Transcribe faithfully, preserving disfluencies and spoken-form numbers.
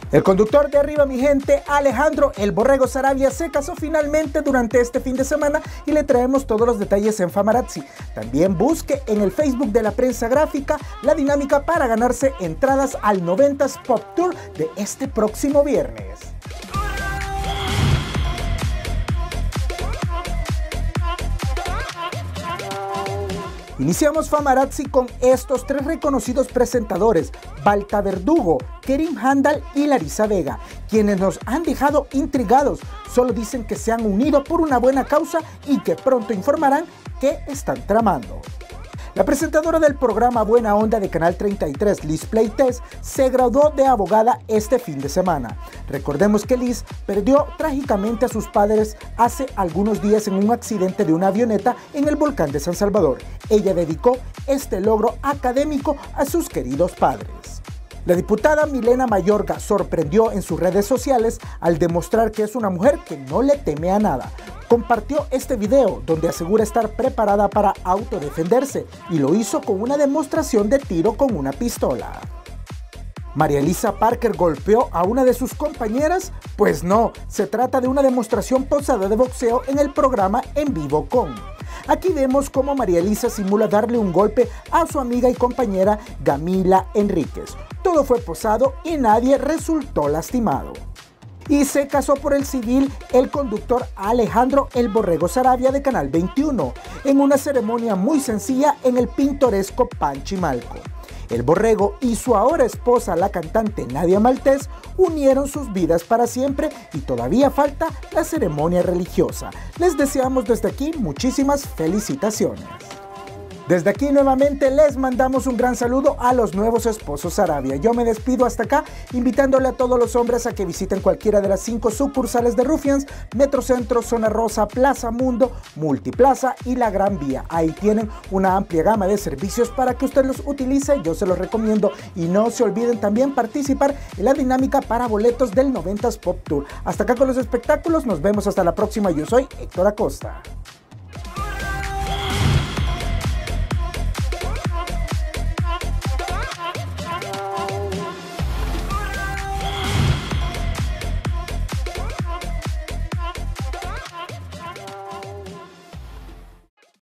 El conductor de Arriba Mi Gente, Alejandro El Borrego Saravia, se casó finalmente durante este fin de semana y le traemos todos los detalles en Famarazzi. También busque en el Facebook de la prensa gráfica la dinámica para ganarse entradas al noventas Pop Tour de este próximo viernes. Iniciamos Famarazzi con estos tres reconocidos presentadores, Balta Verdugo, Kerim Handal y Larisa Vega, quienes nos han dejado intrigados. Solo dicen que se han unido por una buena causa y que pronto informarán qué están tramando. La presentadora del programa Buena Onda de Canal treinta y tres, Liz Pleites, se graduó de abogada este fin de semana. Recordemos que Liz perdió trágicamente a sus padres hace algunos días en un accidente de una avioneta en el volcán de San Salvador. Ella dedicó este logro académico a sus queridos padres. La diputada Milena Mayorga sorprendió en sus redes sociales al demostrar que es una mujer que no le teme a nada. Compartió este video donde asegura estar preparada para autodefenderse y lo hizo con una demostración de tiro con una pistola. ¿María Elisa Parker golpeó a una de sus compañeras? Pues no, se trata de una demostración posada de boxeo en el programa En Vivo Con. Aquí vemos cómo María Elisa simula darle un golpe a su amiga y compañera Gamila Enríquez. Todo fue posado y nadie resultó lastimado. Y se casó por el civil el conductor Alejandro El Borrego Saravia de Canal veintiuno, en una ceremonia muy sencilla en el pintoresco Panchimalco. El Borrego y su ahora esposa, la cantante Nadia Maltés, unieron sus vidas para siempre y todavía falta la ceremonia religiosa. Les deseamos desde aquí muchísimas felicitaciones. Desde aquí nuevamente les mandamos un gran saludo a los nuevos esposos Saravia. Yo me despido hasta acá, invitándole a todos los hombres a que visiten cualquiera de las cinco sucursales de Ruffians, Metrocentro, Zona Rosa, Plaza Mundo, Multiplaza y La Gran Vía. Ahí tienen una amplia gama de servicios para que usted los utilice, yo se los recomiendo. Y no se olviden también participar en la dinámica para boletos del noventas Pop Tour. Hasta acá con los espectáculos, nos vemos hasta la próxima. Yo soy Héctor Acosta.